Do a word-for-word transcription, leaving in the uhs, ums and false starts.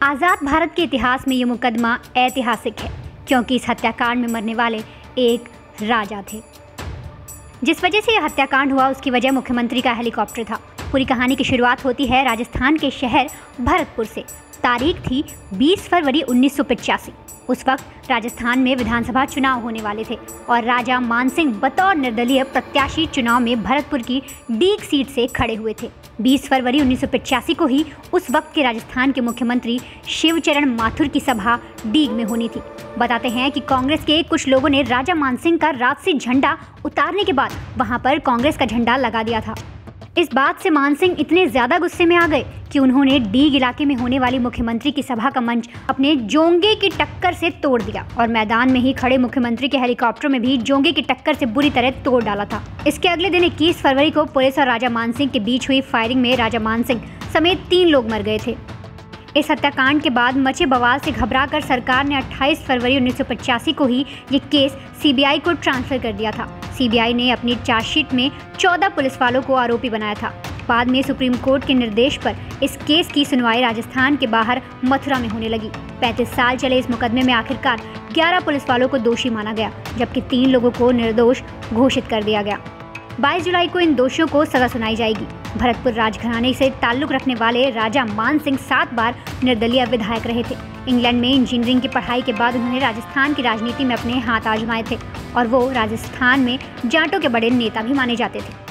आज़ाद भारत के इतिहास में ये मुकदमा ऐतिहासिक है क्योंकि इस हत्याकांड में मरने वाले एक राजा थे। जिस वजह से यह हत्याकांड हुआ उसकी वजह मुख्यमंत्री का हेलीकॉप्टर था। पूरी कहानी की शुरुआत होती है राजस्थान के शहर भरतपुर से। तारीख थी बीस फरवरी उन्नीस सौ पचासी। उस वक्त राजस्थान में विधानसभा चुनाव होने वाले थे और राजा मानसिंह बतौर निर्दलीय प्रत्याशी चुनाव में भरतपुर की डीग सीट से खड़े हुए थे। बीस फरवरी उन्नीस सौ पचासी को ही उस वक्त के राजस्थान के मुख्यमंत्री शिवचरण माथुर की सभा डीग में होनी थी। बताते हैं कि कांग्रेस के कुछ लोगों ने राजा मानसिंह का राजसी झंडा उतारने के बाद वहां पर कांग्रेस का झंडा लगा दिया था। इस बात से मानसिंह इतने ज्यादा गुस्से में आ गए कि उन्होंने डीग इलाके में होने वाली मुख्यमंत्री की सभा का मंच अपने जोंगे की टक्कर से तोड़ दिया और मैदान में ही खड़े मुख्यमंत्री के हेलीकॉप्टर में भी जोंगे की टक्कर से बुरी तरह तोड़ डाला था। इसके अगले दिन इक्कीस फरवरी को पुलिस और राजा मानसिंह के बीच हुई फायरिंग में राजा मानसिंह समेत तीन लोग मर गए थे। इस हत्याकांड के बाद मचे बवाल से घबराकर सरकार ने अट्ठाईस फरवरी उन्नीस सौ पचासी को ही ये केस सीबीआई को ट्रांसफर कर दिया था। सीबीआई ने अपनी चार्जशीट में चौदह पुलिस वालों को आरोपी बनाया था। बाद में सुप्रीम कोर्ट के निर्देश पर इस केस की सुनवाई राजस्थान के बाहर मथुरा में होने लगी। पैंतीस साल चले इस मुकदमे में आखिरकार ग्यारह पुलिस वालों को दोषी माना गया जबकि तीन लोगों को निर्दोष घोषित कर दिया गया। बाईस जुलाई को इन दोषियों को सजा सुनाई जाएगी। भरतपुर राजघराने से ताल्लुक रखने वाले राजा मानसिंह सात बार निर्दलीय विधायक रहे थे। इंग्लैंड में इंजीनियरिंग की पढ़ाई के बाद उन्होंने राजस्थान की राजनीति में अपने हाथ आजमाए थे और वो राजस्थान में जाटों के बड़े नेता भी माने जाते थे।